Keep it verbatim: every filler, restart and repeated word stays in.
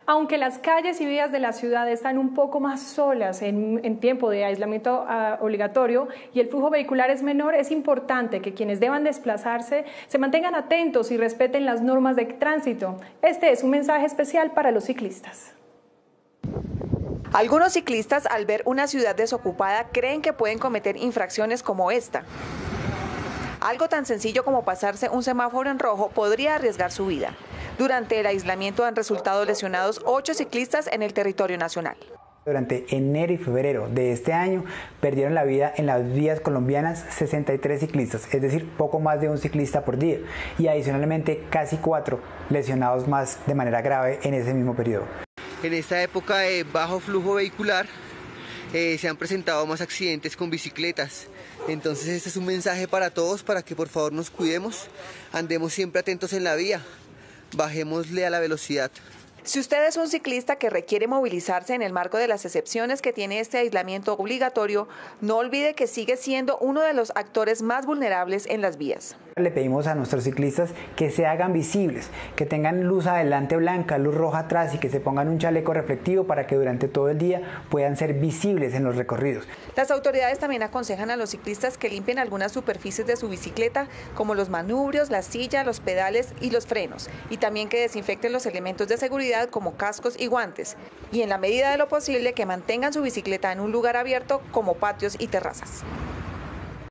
Aunque las calles y vías de la ciudad están un poco más solas en, en tiempo de aislamiento uh, obligatorio y el flujo vehicular es menor, es importante que quienes deban desplazarse se mantengan atentos y respeten las normas de tránsito. Este es un mensaje especial para los ciclistas. Algunos ciclistas, al ver una ciudad desocupada, creen que pueden cometer infracciones como esta. Algo tan sencillo como pasarse un semáforo en rojo podría arriesgar su vida. Durante el aislamiento han resultado lesionados ocho ciclistas en el territorio nacional. Durante enero y febrero de este año perdieron la vida en las vías colombianas sesenta y tres ciclistas, es decir, poco más de un ciclista por día, y adicionalmente casi cuatro lesionados más de manera grave en ese mismo periodo. En esta época de bajo flujo vehicular eh, se han presentado más accidentes con bicicletas. Entonces este es un mensaje para todos, para que por favor nos cuidemos, andemos siempre atentos en la vía, bajémosle a la velocidad. Si usted es un ciclista que requiere movilizarse en el marco de las excepciones que tiene este aislamiento obligatorio, no olvide que sigue siendo uno de los actores más vulnerables en las vías. Le pedimos a nuestros ciclistas que se hagan visibles, que tengan luz adelante blanca, luz roja atrás y que se pongan un chaleco reflectivo para que durante todo el día puedan ser visibles en los recorridos. Las autoridades también aconsejan a los ciclistas que limpien algunas superficies de su bicicleta, como los manubrios, la silla, los pedales y los frenos, y también que desinfecten los elementos de seguridad como cascos y guantes, y en la medida de lo posible que mantengan su bicicleta en un lugar abierto como patios y terrazas.